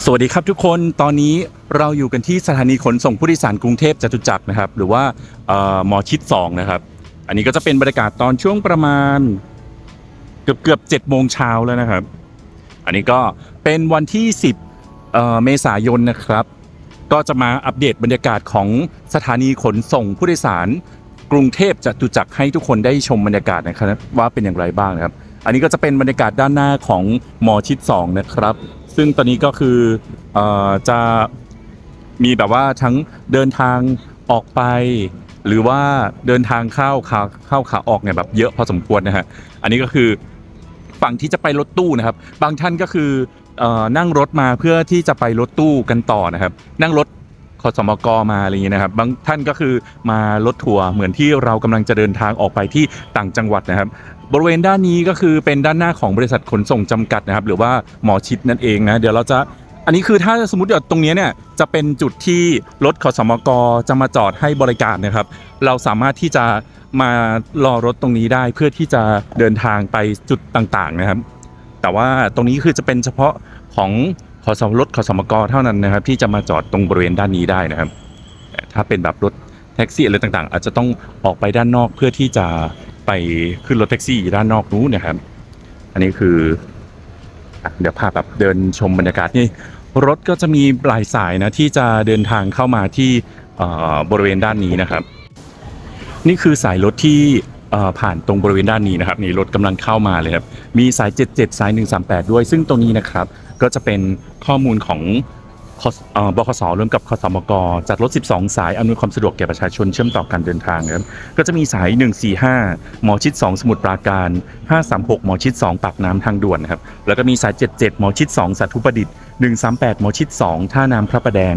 สวัสดีครับทุกคนตอนนี้เราอยู่กันที่สถานีขนส่งผู้โดยสารกรุงเทพจตุจักรนะครับหรือว่าหมอชิด2นะครับอันนี้ก็จะเป็นบรรยากาศตอนช่วงประมาณเกือบ7 โมงเช้าแล้วนะครับอันนี้ก็เป็นวันที่10เมษายนนะครับก็จะมาอัปเดตบรรยากาศของสถานีขนส่งผู้โดยสารกรุงเทพจตุจักรให้ทุกคนได้ชมบรรยากาศนะครับว่าเป็นอย่างไรบ้างนะครับอันนี้ก็จะเป็นบรรยากาศด้านหน้าของหมอชิด2นะครับซึ่งตอนนี้ก็คือจะมีแบบว่าทั้งเดินทางออกไปหรือว่าเดินทางเข้าขาออกเนี่ยแบบเยอะพอสมควรนะฮะอันนี้ก็คือฝั่งที่จะไปรถตู้นะครับบางท่านก็คือนั่งรถมาเพื่อที่จะไปรถตู้กันต่อนะครับนั่งรถขสมกมาอะไรอย่างเงี้ยนะครับบางท่านก็คือมารถทัวร์เหมือนที่เรากำลังจะเดินทางออกไปที่ต่างจังหวัดนะครับบริเวณด้านนี้ก็คือเป็นด้านหน้าของบริษัทขนส่งจำกัดนะครับหรือว่าหมอชิดนั่นเองนะเดี๋ยวเราจะอันนี้คือถ้าสมมติเดี๋ยวตรงนี้เนี่ยจะเป็นจุดที่รถขสมกจะมาจอดให้บริการนะครับเราสามารถที่จะมารอรถตรงนี้ได้เพื่อที่จะเดินทางไปจุดต่างๆนะครับแต่ว่าตรงนี้คือจะเป็นเฉพาะของรถขสมกเท่านั้นนะครับที่จะมาจอดตรงบริเวณด้านนี้ได้นะครับถ้าเป็นแบบรถแท็กซี่อะไรต่างๆอาจจะต้องออกไปด้านนอกเพื่อที่จะไปขึ้นรถแท็กซี่ด้านนอกนู้นนะครับอันนี้คือเดี๋ยวพาแบบเดินชมบรรยากาศนี่รถก็จะมีหลายสายนะที่จะเดินทางเข้ามาที่บริเวณด้านนี้นะครับนี่คือสายรถที่ผ่านตรงบริเวณด้านนี้นะครับนี่รถกำลังเข้ามาเลยครับมีสาย77สาย138ด้วยซึ่งตรงนี้นะครับก็จะเป็นข้อมูลของบขสร่วมกับขสมกจัดรถ12สายอำนวยความสะดวกแก่ประชาชนเชื่อมต่อการเดินทางนะครับก็จะมีสาย145หมอชิด2สมุทรปราการ536หมอชิด2ปากน้ำทางด่วนนะครับแล้วก็มีสาย77หมอชิด2สัตว์ทุประดิษฐ์138หมอชิด2ท่าน้ำพระประแดง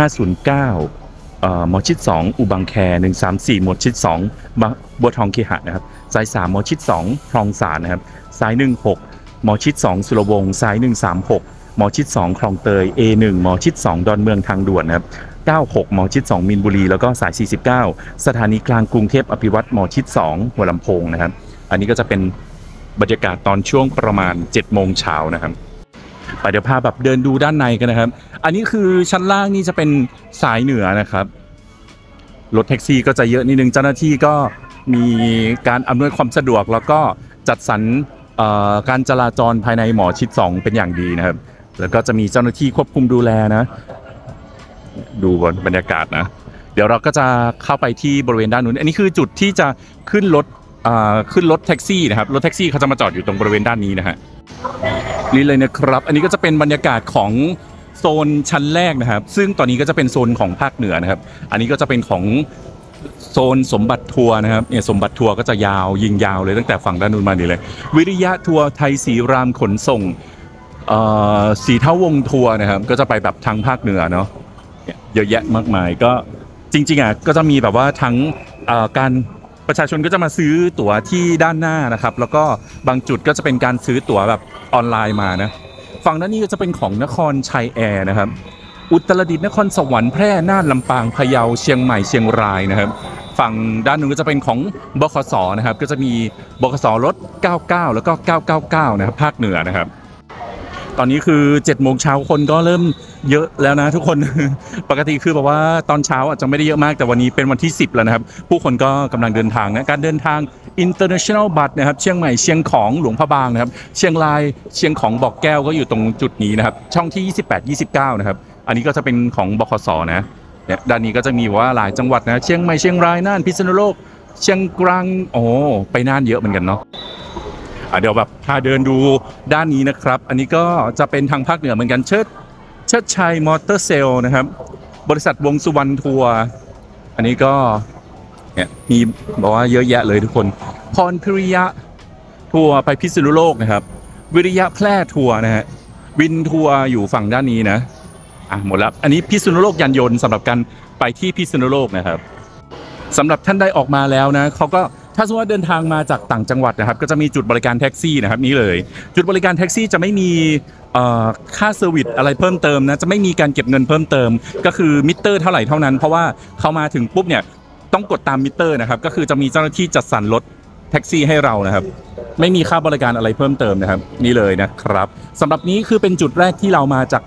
509หมอชิด2อุบังแค134หมอชิด2บัวทองเคหะนะครับสาย3หมอชิด2คลองสานนะครับสาย16หมอชิด2สุรวงศ์สาย136หมอชิด2คลองเตย A1 หมอชิด2ดอนเมืองทางด่วนนะครับ96หมอชิด2มีนบุรีแล้วก็สาย49สถานีกลางกรุงเทพอภิวัตรหมอชิด2หัวลำโพงนะครับอันนี้ก็จะเป็นบรรยากาศตอนช่วงประมาณ7 โมงเช้านะครับไปเดี๋ยวพาแบบเดินดูด้านในกันนะครับอันนี้คือชั้นล่างนี่จะเป็นสายเหนือนะครับรถแท็กซี่ก็จะเยอะนิดนึงเจ้าหน้าที่ก็มีการอำนวยความสะดวกแล้วก็จัดสรรการจราจรภายในหมอชิด2เป็นอย่างดีนะครับแล้วก็จะมีเจ้าหน้าที่ควบคุมดูแลนะดูบรรยากาศนะเดี๋ยวเราก็จะเข้าไปที่บริเวณด้านนู้นอันนี้คือจุดที่จะขึ้นรถแท็กซี่นะครับรถแท็กซี่เขาจะมาจอดอยู่ตรงบริเวณด้านนี้นะฮะนี่เลยนะครับอันนี้ก็จะเป็นบรรยากาศของโซนชั้นแรกนะครับซึ่งตอนนี้ก็จะเป็นโซนของภาคเหนือนะครับอันนี้ก็จะเป็นของโซนสมบัติทัวร์นะครับเนี่ยสมบัติทัวร์ก็จะยาวยิงยาวเลยตั้งแต่ฝั่งด้านนู้นมานี่เลยวิริยะทัวร์ไทยศรีรามขนส่งสีเท่าวงทัวร์นะครับก็จะไปแบบทางภาคเหนือเนาะเยอะแยะมากมายก็จริงๆก็จะมีแบบว่าทั้งการประชาชนก็จะมาซื้อตั๋วที่ด้านหน้านะครับแล้วก็บางจุดก็จะเป็นการซื้อตั๋วแบบออนไลน์มานะฝั่งด้านนี้ก็จะเป็นของนครชัยแอร์นะครับอุตรดิตถ์นครสวรรค์แพร่น่านลำปางพะเยาเชียงใหม่เชียงรายนะครับฝั่งด้านนู้นก็จะเป็นของบขสนะครับก็จะมีบขสรถ99แล้วก็999นะครับภาคเหนือนะครับตอนนี้คือ7 โมงเช้าคนก็เริ่มเยอะแล้วนะทุกคน ปกติคือแบบว่าตอนเช้าอาจจะไม่ได้เยอะมากแต่วันนี้เป็นวันที่10แล้วนะครับผู้คนก็กำลังเดินทางนะการเดินทาง International Bus นะครับเชียงใหม่เชียงของหลวงพระบางนะครับเชียงรายเชียงของบอกแก้วก็อยู่ตรงจุดนี้นะครับช่องที่28-29นะครับอันนี้ก็จะเป็นของบขสนะเนี่ยด้านนี้ก็จะมีว่าหลายจังหวัดนะเชียงใหม่เชียงรายน่านพิษณุโลกเชียงกลางไปน่านเยอะเหมือนกันเนาะเดี๋ยวแบบพาเดินดูด้านนี้นะครับอันนี้ก็จะเป็นทางภาคเหนือเหมือนกันเชิดชัยมอเตอร์เซลนะครับบริษัทวงสุวรรณทัวร์อันนี้ก็เนี่ยมีบอกว่าเยอะแยะเลยทุกคนพรพิริยะทัวร์ไปพิษณุโลกนะครับวิริยะแพร่ทัวร์นะฮะวินทัวร์อยู่ฝั่งด้านนี้นะหมดแล้วอันนี้พิษณุโลกยานยนต์สำหรับการไปที่พิษณุโลกนะครับสำหรับท่านได้ออกมาแล้วนะเขาก็ถ้าสมมติว่าเดินทางมาจากต่างจังหวัดนะครับก็จะมีจุดบริการแท็กซี่นะครับนี่เลยจุดบริการแท็กซี่จะไม่มีค่าเซอร์วิสอะไรเพิ่มเติมนะจะไม่มีการเก็บเงินเพิ่มเติมก็คือมิเตอร์เท่าไหร่เท่านั้นเพราะว่าเขามาถึงปุ๊บเนี่ยต้องกดตามมิเตอร์นะครับก็คือจะมีเจ้าหน้าที่จัดสรรรถแท็กซี่ให้เรานะครับไม่มีค่าบริการอะไรเพิ่มเติมนะครับนี่เลยนะครับสำหรับนี้คือเป็นจุดแรกที่เรามาจาก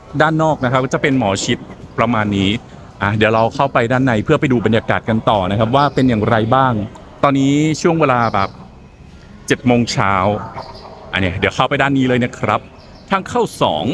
ด้านนอกนะครับก็จะเป็นหมอชิดประมาณนี้เดี๋ยวเราเข้าไปด้านในเพื่อไปดูบรรยากาศกันต่อนะครับว่าเป็นอย่างไรบ้างตอนนี้ช่วงเวลาแบบ7 โมงเช้านี้เดี๋ยวเข้าไปด้านนี้เลยนะครับทางเข้า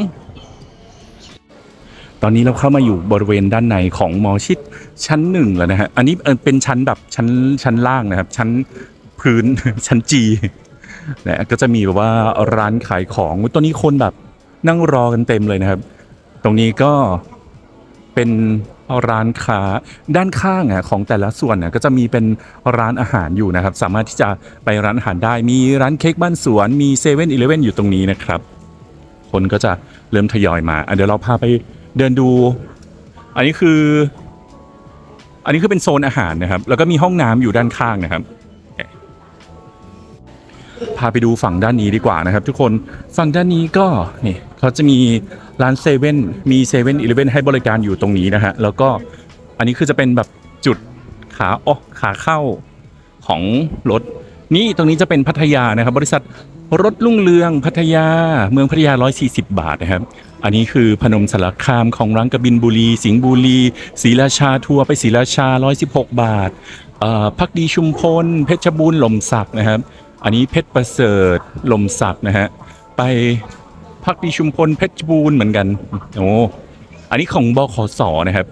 2ตอนนี้เราเข้ามาอยู่บริเวณด้านในของหมอชิดชั้น1แล้วนะฮะอันนี้เป็นชั้นแบบชั้นล่างนะครับชั้นพื้น ชั้นจีนะก็จะมีแบบว่าร้านขายของตอนนี้คนแบบนั่งรอกันเต็มเลยนะครับตรงนี้ก็เป็นร้านค้าด้านข้างของแต่ละส่วนก็จะมีเป็นร้านอาหารอยู่นะครับสามารถที่จะไปร้านอาหารได้มีร้านเค้กบ้านสวนมี7-Elevenอยู่ตรงนี้นะครับคนก็จะเริ่มทยอยมาเดี๋ยวเราพาไปเดินดูอันนี้คือเป็นโซนอาหารนะครับแล้วก็มีห้องน้ำอยู่ด้านข้างนะครับพาไปดูฝั่งด้านนี้ดีกว่านะครับทุกคนฝั่งด้านนี้ก็นี่เขาจะมีร้านมี7-Elevenให้บริการอยู่ตรงนี้นะฮะแล้วก็อันนี้คือจะเป็นแบบจุดขาเข้าของรถนี่ตรงนี้จะเป็นพัทยานะครับบริษัทรถรุ่งเรืองพัทยาเมืองพัทยา140 บาทนะครับอันนี้คือพนมสารคามของรังกบินบุรีสิงห์บุรีศรีราชาทัวร์ไปศรีราชา116 บาทพักดีชุมพลเพชรบูรณ์หล่มสักนะครับอันนี้เพชรประเสริฐหล่มสักนะฮะไปพักดีชุมพลเพชรบูรณ์เหมือนกันอันนี้ของบขสนะครับ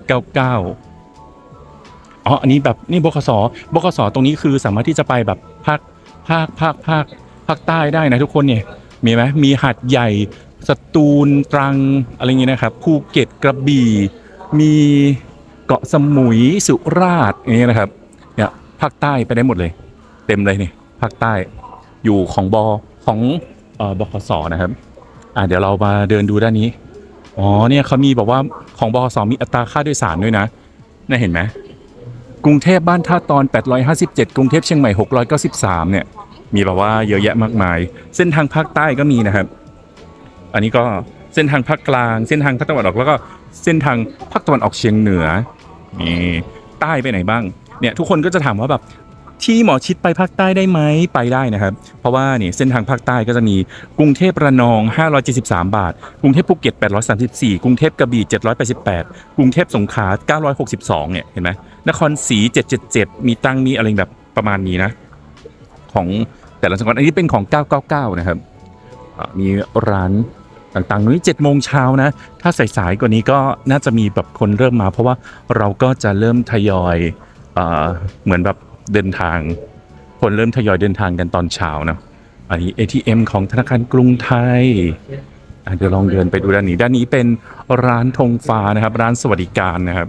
99อันนี้แบบนี่บขสตรงนี้คือสามารถที่จะไปแบบภาคใต้ได้นะทุกคนเนี่ยมีไหมมีหาดใหญ่สตูลตรังอะไรอย่างเงี้ยนะครับภูเก็ตกระบี่มีเกาะสมุยสุราษฎร์อย่างเงี้ยนะครับเนี่ยภาคใต้ไปได้หมดเลยเต็มเลยนี่ภาคใต้อยู่ของบขสนะครับเดี๋ยวเรามาเดินดูด้านนี้เนี่ยเขามีบอกว่าของบขสมีอัตราค่าโดยสารด้วยนะน่าเห็นไหมกรุงเทพบ้านท่าตอน857กรุงเทพเชียงใหม่693เนี่ยมีแบบว่าเยอะแยะมากมายเส้นทางภาคใต้ก็มีนะครับอันนี้ก็เส้นทางภาคกลางเส้นทางภาคตะวันออกแล้วก็เส้นทางภาคตะวันออกเฉียงเหนือนี่ใต้ไปไหนบ้างเนี่ยทุกคนก็จะถามว่าแบบที่หมอชิดไปภาคใต้ได้ไหมไปได้นะครับเพราะว่านี่เส้นทางภาคใต้ก็จะมีกรุงเทพระนอง573 บาทกรุงเทพภูเก็ต834กรุงเทพกระบี่788กรุงเทพสงขลา962เนี่ยเห็นไหมนครศรี777มีตั้งมีอะไรแบบประมาณนี้นะของแต่ละจังหวัดอันนี้เป็นของ999นะครับมีร้านต่างๆนี้7 โมงเช้านะถ้าสายๆกว่านี้ก็น่าจะมีแบบคนเริ่มมาเพราะว่าเราก็จะเริ่มทยอยเหมือนแบบเดินทางคนเริ่มทยอยเดินทางกันตอนเช้านะอันนี้ ATM ของธนาคารกรุงไทยเดี๋ยวลองเดินไปดูด้านนี้เป็นร้านธงฟ้านะครับร้านสวัสดิการนะครับ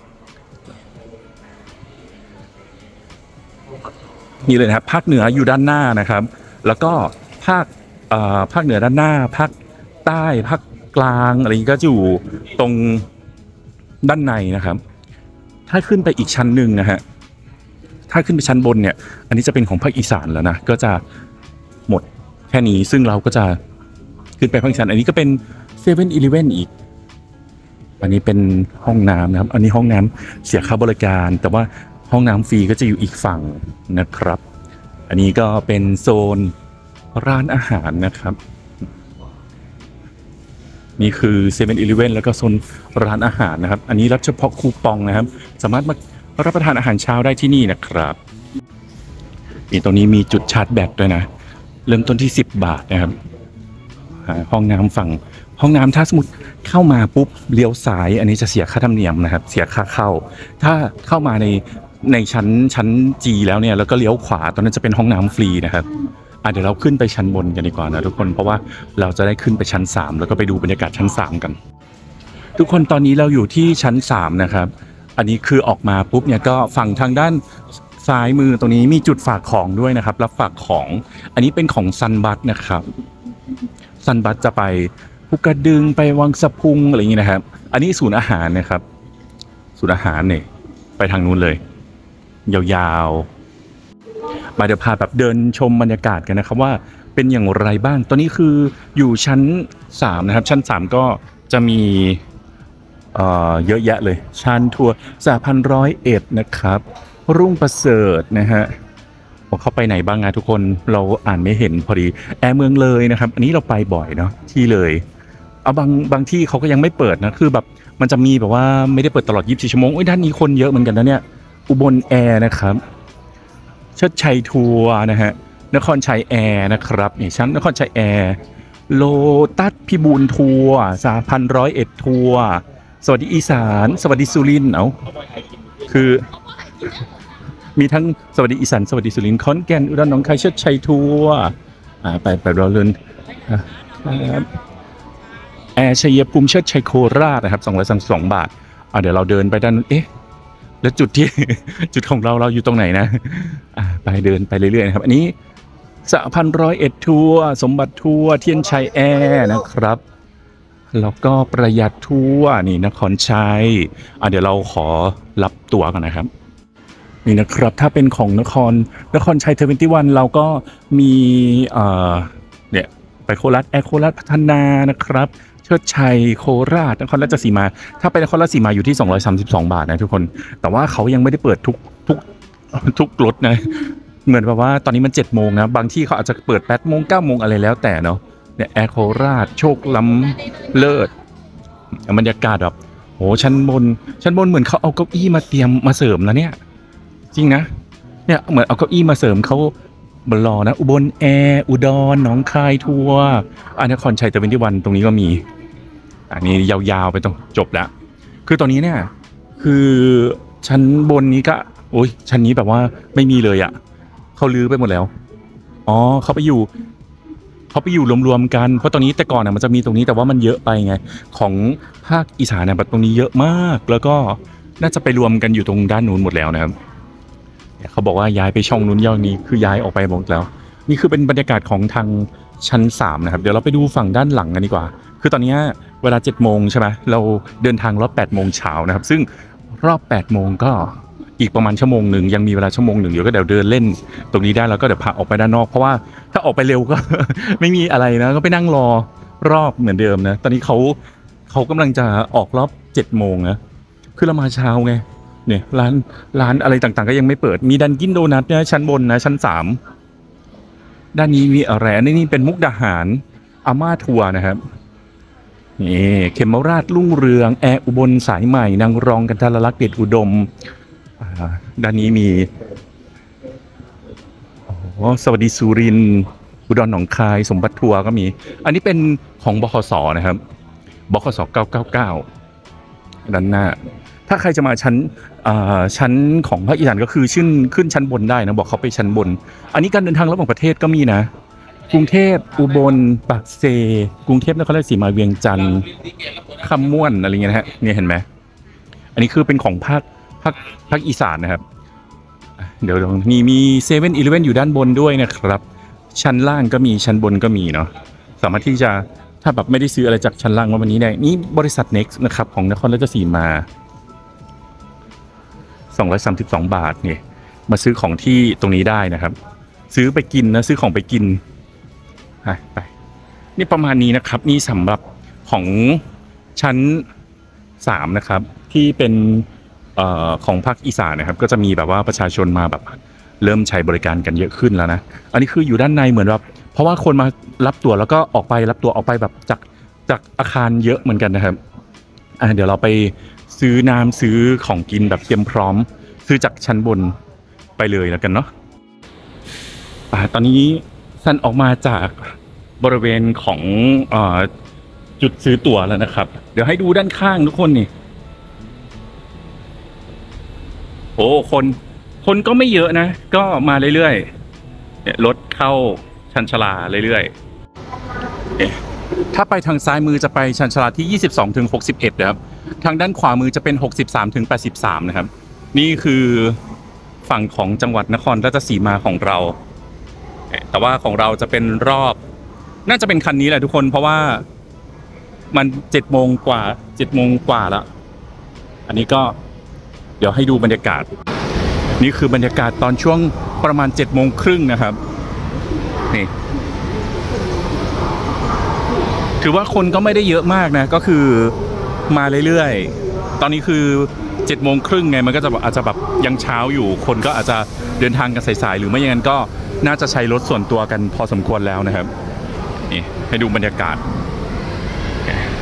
นี่เลยนะครับภาคเหนืออยู่ด้านหน้านะครับแล้วก็ภาคเหนือด้านหน้าภาคใต้ภาคกลางอะไรก็อยู่ตรงด้านในนะครับถ้าขึ้นไปอีกชั้นหนึ่งนะฮะถ้าขึ้นไปชั้นบนเนี่ยอันนี้จะเป็นของภาคอีสานแล้วนะก็จะหมดแค่นี้ซึ่งเราก็จะขึ้นไปภาคอีสานอันนี้ก็เป็น7-Elevenอีกอันนี้เป็นห้องน้ำนะครับอันนี้ห้องน้ำเสียค่าบริการแต่ว่าห้องน้ำฟรีก็จะอยู่อีกฝั่งนะครับอันนี้ก็เป็นโซนร้านอาหารนะครับนี่คือ7-Elevenแล้วก็โซนร้านอาหารนะครับอันนี้รับเฉพาะคูปองนะครับสามารถมารับประทานอาหารเช้าได้ที่นี่นะครับตรงนี้มีจุดชาร์จแบตด้วยนะเริ่มต้นที่10 บาทนะครับห้องน้ำถ้าสมมติเข้ามาปุ๊บเลี้ยวซ้ายอันนี้จะเสียค่าธรรมเนียมนะครับเสียค่าเข้าถ้าเข้ามาในชั้น G แล้วเนี่ยแล้วก็เลี้ยวขวาตอนนั้นจะเป็นห้องน้ำฟรีนะครับเดี๋ยวเราขึ้นไปชั้นบนกันดีกว่านะทุกคนเพราะว่าเราจะได้ขึ้นไปชั้น3แล้วก็ไปดูบรรยากาศชั้น3กันทุกคนตอนนี้เราอยู่ที่ชั้น3นะครับอันนี้คือออกมาปุ๊บเนี่ยก็ฝั่งทางด้านซ้ายมือตรงนี้มีจุดฝากของด้วยนะครับรับฝากของอันนี้เป็นของซันบัสนะครับซันบัสจะไปภูกระดึงไปวังสะพุงอะไรอย่างนี้นะครับอันนี้ศูนย์อาหารนะครับศูนย์อาหารเนี่ยไปทางนู้นเลยยาวๆมาเดี๋ยวพาแบบเดินชมบรรยากาศกันนะครับว่าเป็นอย่างไรบ้างตอนนี้คืออยู่ชั้น3นะครับชั้น3ก็จะมีเยอะแยะเลยชานทัวร์สหพันธ์101นะครับรุ่งประเสริฐนะฮะเข้าไปไหนบ้างนะทุกคนเราอ่านไม่เห็นพอดีแอร์เมืองเลยนะครับอันนี้เราไปบ่อยเนาะที่เลยเอาบางที่เขาก็ยังไม่เปิดนะคือแบบมันจะมีแบบว่าไม่ได้เปิดตลอด24 ชั่วโมงด้านนี้คนเยอะเหมือนกันนะเนี่ยอุบลแอร์นะครับเชิดชัยทัวร์นะฮะนครชัยแอร์นะครับนี่ชั้นนครชัยแอร์โลตัสพิบูลทัวร์3,101ทัวร์สวัสดีอีสานสวัสดีสุรินทร์คือมีทั้งสวัสดีอีสานสวัสดีสุรินทร์ขอนแก่นอุดรหนองคายเชิดชัยทัวร์ไปรอเล่นแอร์ชัยภูมิเชิดชัยโคราชนะครับ232 บาทเดี๋ยวเราเดินไปด้านแล้วจุดที่ จุดของเราอยู่ตรงไหนนะไปเดินไปเรื่อยๆนะครับอันนี้3,101ทัวร์สมบัติทัวร์เทียนชัยแอร์นะครับแล้วก็ประหยัดทัวร์นี่นครชัยเดี๋ยวเราขอรับตั๋วกันนะครับนี่นะครับถ้าเป็นของนครชัย21เราก็มีเนี่ยไปโคราชแอร์โคราชพัฒนานะครับเชิดชัยโคราชนครราชสีมาถ้าไปนครราชสีมาอยู่ที่232 บาทนะทุกคนแต่ว่าเขายังไม่ได้เปิดทุกรถนะเหมือนแบบว่าตอนนี้มัน7 โมงนะบางที่เขาอาจจะเปิด8 โมง9 โมงอะไรแล้วแต่เนาะเนี่ยแอร์โคราชโชคล้ำเลิศบรรยากาศแบบโหชั้นบนเหมือนเขาเอาเก้าอี้มาเตรียมมาเสริมแล้วเนี่ยจริงนะเนี่ยเหมือนเอาเก้าอี้มาเสริมเขาบรอนะอุบลแอร์อุดรหนองคายทัวร์นครชัย21ตรงนี้ก็มีอันนี้ยาวๆไปตรงจบแล้วคือตอนนี้เนี่ยคือชั้นบนนี้ก็โอ้ยชั้นนี้แบบว่าไม่มีเลยเขาลื้อไปหมดแล้วเขาไปอยู่รวมๆกันเพราะตอนนี้แต่ก่อนมันจะมีตรงนี้แต่ว่ามันเยอะไปไงของภาคอีสานแบบตรงนี้เยอะมากแล้วก็น่าจะไปรวมกันอยู่ตรงด้านนู้นหมดแล้วนะครับเขาบอกว่าย้ายไปช่องนู้นย่อนี้คือย้ายออกไปหมดแล้วนี่คือเป็นบรรยากาศของทางชั้น3นะครับเดี๋ยวเราไปดูฝั่งด้านหลังกันดีกว่าคือตอนนี้เวลา7 โมงใช่ไหมเราเดินทางรอบ8 โมงเช้านะครับซึ่งรอบ8 โมงก็อีกประมาณ1 ชั่วโมงยังมีเวลา1 ชั่วโมงเดี๋ยวก็เดินเล่นตรงนี้ได้แล้วก็เดี๋ยวพาออกไปด้านนอกเพราะว่าถ้าออกไปเร็วก็ ไม่มีอะไรนะก็ไปนั่งรอรอบเหมือนเดิมนะตอนนี้เขากำลังจะออกรอบ7 โมงนะคือเรามาเช้าไงเนี่ยร้านอะไรต่างๆก็ยังไม่เปิดมีดันกินโดนัทเนี่ยชั้นบนนะชั้น3ด้านนี้มีอะไรอันนี้เป็นมุกดาหารอาม่าทัวร์นะครับนี่เขมราชรุ่งเรืองแอร์อุบลสายใหม่นางรองกันทรลักษณ์เดชอุดมด้านนี้มีสวัสดีสุรินทร์อุดรหนองคายสมบัติทัวร์ก็มีอันนี้เป็นของบขสนะครับบขส999ด้านหน้าถ้าใครจะมาชั้นของภาคอีสานก็คือขึ้นชั้นบนได้นะบอกเขาไปชั้นบนอันนี้การเดินทางระหว่างประเทศก็มีนะกรุงเทพอุบลปากเซกรุงเทพนครราชสีมาเวียงจันทร์คำม่วนอะไรเงี้ยนะฮะเนี่ยเห็นไหมอันนี้คือเป็นของภาคอีสานนะครับเดี๋ยวนี่มี7-Elevenอยู่ด้านบนด้วยนะครับชั้นล่างก็มีชั้นบนก็มีเนาะสามารถที่จะถ้าแบบไม่ได้ซื้ออะไรจากชั้นล่างมาวันนี้ได้นี่บริษัท Next นะครับของนครราชสีมา232 บาทเนี่ยมาซื้อของที่ตรงนี้ได้นะครับซื้อไปกินนะซื้อของไปกินไปนี่ประมาณนี้นะครับนี่สำหรับของชั้น3นะครับที่เป็นของภาคอีสานนะครับก็จะมีแบบว่าประชาชนมาแบบเริ่มใช้บริการกันเยอะขึ้นแล้วนะอันนี้คืออยู่ด้านในเหมือนแบบเพราะว่าคนมารับตั๋วแล้วก็ออกไปรับตั๋วออกไปแบบจากอาคารเยอะเหมือนกันนะครับเดี๋ยวเราไปซื้อน้ำซื้อของกินแบบเตรียมพร้อมซื้อจากชั้นบนไปเลยแล้วกันเนาะตอนนี้ซันออกมาจากบริเวณของจุดซื้อตั๋วแล้วนะครับเดี๋ยวให้ดูด้านข้างทุกคนนี่โอ้คนก็ไม่เยอะนะก็มาเรื่อยๆรถเข้าชันชาลาเรื่อยๆถ้าไปทางซ้ายมือจะไปชันชาลาที่22-61นะครับทางด้านขวามือจะเป็น63-83นะครับนี่คือฝั่งของจังหวัดนครราชสีมาของเราแต่ว่าของเราจะเป็นรอบน่าจะเป็นคันนี้แหละทุกคนเพราะว่ามัน7 โมงกว่าแล้วอันนี้ก็เดี๋ยวให้ดูบรรยากาศนี่คือบรรยากาศตอนช่วงประมาณ7 โมงครึ่งนะครับนี่ถือว่าคนก็ไม่ได้เยอะมากนะก็คือมาเรื่อยๆตอนนี้คือ7 โมงครึ่งไงมันก็จะอาจจะแบบยังเช้าอยู่คนก็อาจจะเดินทางกันสายๆหรือไม่อย่างนั้นก็น่าจะใช้รถส่วนตัวกันพอสมควรแล้วนะครับนี่ให้ดูบรรยากาศ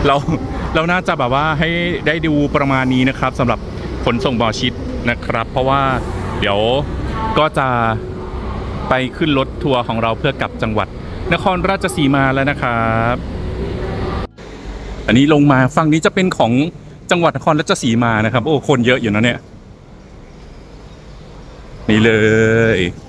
เราเราน่าจะแบบว่าให้ได้ดูประมาณนี้นะครับสำหรับขนส่งหมอชิดนะครับ เพราะว่าเดี๋ยวก็จะไปขึ้นรถทัวร์ของเราเพื่อกลับจังหวัดนครราชสีมาแล้วนะครับอันนี้ลงมาฝั่งนี้จะเป็นของจังหวัดนครราชสีมานะครับโอ้คนเยอะอยู่นะเนี่ยนี่เลย